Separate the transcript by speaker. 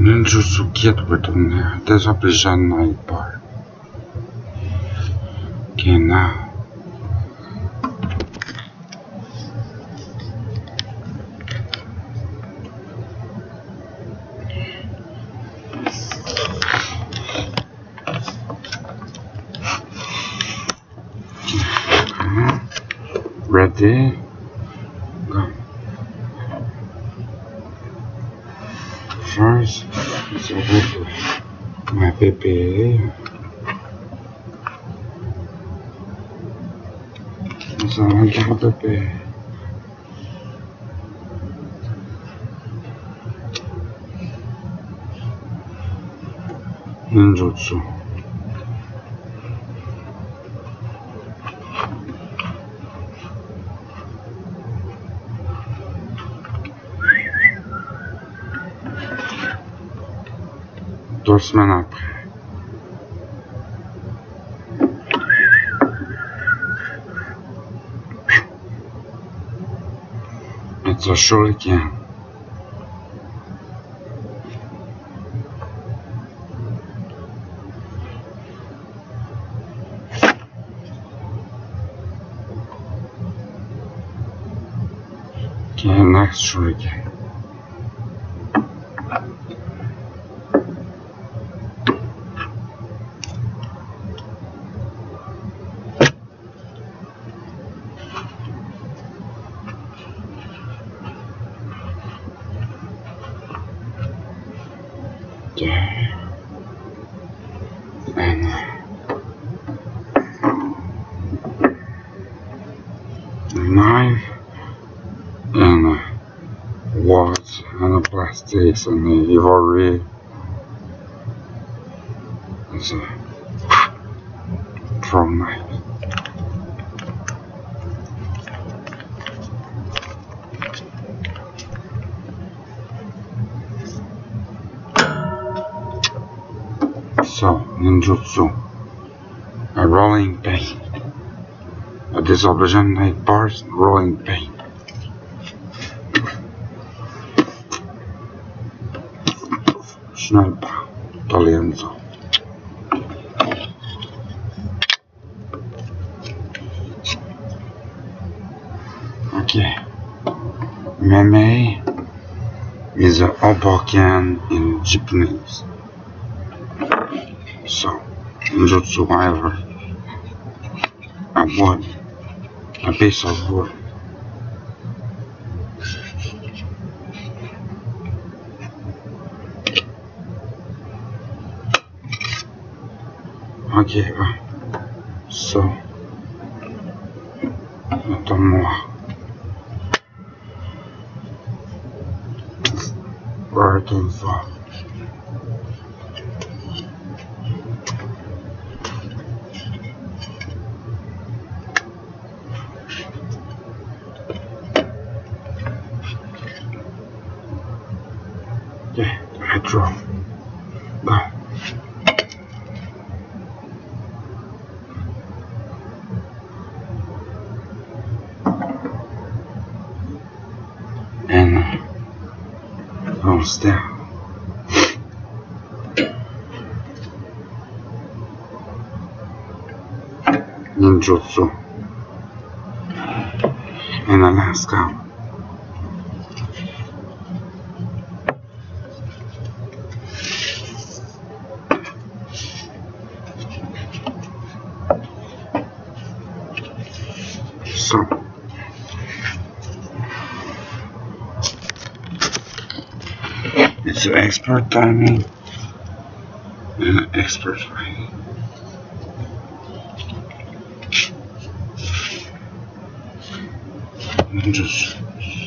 Speaker 1: Ninjutsu Kietwitton Desobligation Night Bar. Okay, now. Ready? Go. First, it's over my baby. It's a little baby. Ninjutsu. Deux semaines après. It's a shuriken. Okay, next shuriken. Okay. And knife and watch and a plastics and the ivory. It's a pro knife. So, ninjutsu, a rolling pain, a disobligation night bars, rolling pain. Schnellbau, Talienzo. Okay, Meme is a Hoboken in Japanese. So, ninjutsu whatever, a wood, a piece of wood. Okay, so, attends-moi. Right and far. Yeah, I draw. Go. And goes down. Ninjutsu in Alaska. So, it's an expert timing and an expert writing. Just